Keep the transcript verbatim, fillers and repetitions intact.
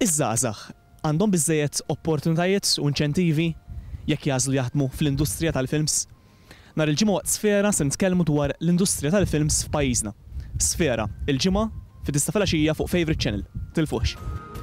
Iż-żgħażagħ għandhom biżżejjed opportunitajiet u inċentivi jekk jażlu jaħdmu fl-industrija tal-films. Nhar il-ġimgħa waqt Sfera se nitkellmu dwar l-industrija tal-films f'pajjiżna. Sfera, il-ġimgħa fit-tisa filgħaxija fuq Favourite Channel. Tilfuħx.